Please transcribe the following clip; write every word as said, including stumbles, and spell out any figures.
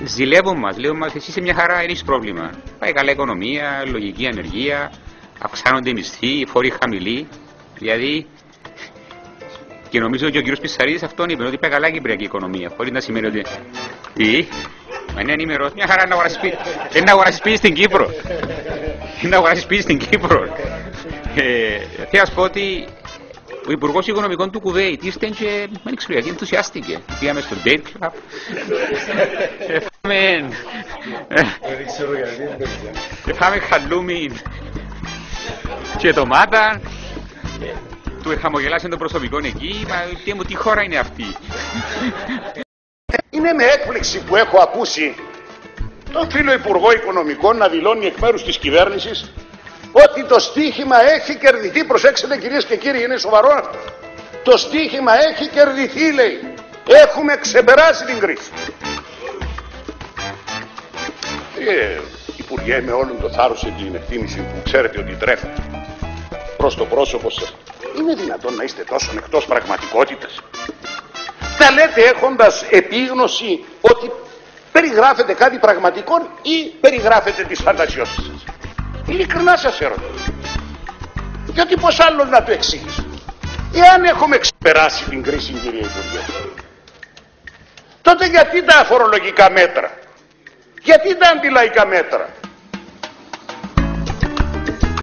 ζηλεύουν μας, λέω μας εσύ είσαι μια χαρά, δεν έχεις πρόβλημα. Πάει καλά οικονομία, λογική ανεργία, αυξάνονται οι μισθοί, οι φόροι χαμηλοί. Δηλαδή, και νομίζω και ο κύριος Πισαρίδης αυτόν είπε ότι πάει καλά η κυπριακή οικονομία, χωρίς να σημαίνει ότι. Τι, μα είναι ενημερός, μια χαρά να αγοράσεις σπίτι. Είναι να αγοράσεις σπίτι στην Κύπρο. Είναι να αγοράσεις σπίτι στην Κύπρο. Ε, θέλω να σου πω ότι ο Υπουργός Οικονομικών του Κουβέιτ ήρθε και δεν ξέρω γιατί ενθουσιάστηκε. Πήγαμε στο Date Club. Έφαμε χαλούμι και ντομάτα. Του χαμογελάσαν το προσωπικό εκεί. Μα τι μου, τι χώρα είναι αυτή. Είναι με έκπληξη που έχω ακούσει τον φίλο Υπουργό Οικονομικών να δηλώνει εκ μέρους της κυβέρνησης ότι το στοίχημα έχει κερδιθεί. Προσέξτε κυρίες και κύριοι, είναι σοβαρό αυτό. Το στοίχημα έχει κερδιθεί, λέει. Έχουμε ξεπεράσει την κρίση. Ε, Υπουργέ, με όλον το θάρρος και την εκτίμηση που ξέρετε ότι τρέφετε προς το πρόσωπο σας, είναι δυνατόν να είστε τόσο εκτός πραγματικότητας? Τα λέτε έχοντας επίγνωση ότι περιγράφετε κάτι πραγματικό ή περιγράφετε τις φαντασιώσεις σας? Ειλικρινά σας ερωτώ. Γιατί πώς άλλος να το εξήγησω? Εάν έχουμε ξεπεράσει την κρίση, κύριε Υπουργέ, τότε γιατί τα φορολογικά μέτρα, γιατί τα αντιλαϊκά μέτρα,